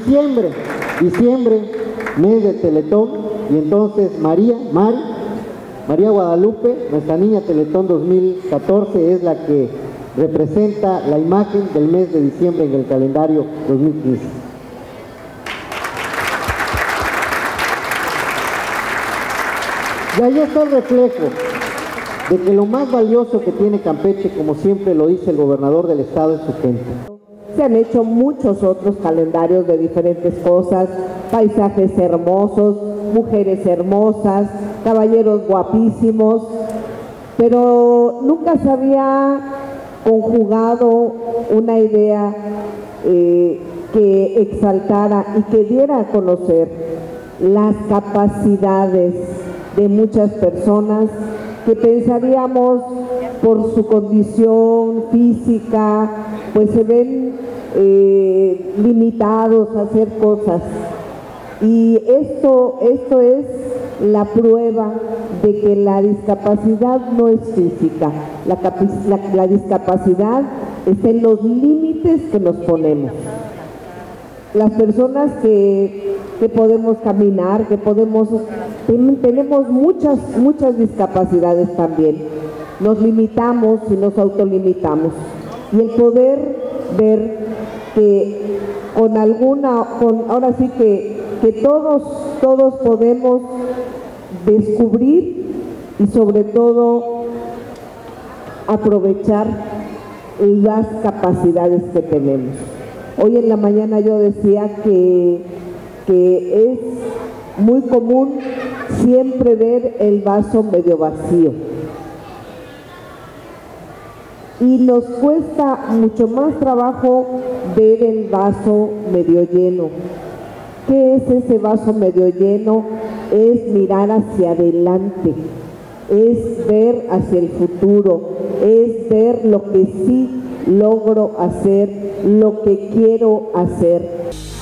diciembre, mes de Teletón, y entonces María Guadalupe, nuestra niña Teletón 2014, es la que representa la imagen del mes de diciembre en el calendario 2015. Y ahí está el reflejo de que lo más valioso que tiene Campeche, como siempre lo dice el gobernador del estado, es su gente. Se han hecho muchos otros calendarios de diferentes cosas, paisajes hermosos, mujeres hermosas, caballeros guapísimos, pero nunca se había conjugado una idea que exaltara y que diera a conocer las capacidades de muchas personas que pensaríamos por su condición física, pues se ven limitados a hacer cosas. Y esto es la prueba de que la discapacidad no es física, la discapacidad está en los límites que nos ponemos. Las personas que podemos caminar, tenemos muchas discapacidades también. Nos limitamos y nos autolimitamos. Y el poder ver que ahora sí que todos podemos descubrir y sobre todo aprovechar las capacidades que tenemos. Hoy en la mañana yo decía que es muy común siempre ver el vaso medio vacío. Y nos cuesta mucho más trabajo ver el vaso medio lleno. ¿Qué es ese vaso medio lleno? Es mirar hacia adelante, es ver hacia el futuro, es ver lo que sí logro hacer, lo que quiero hacer.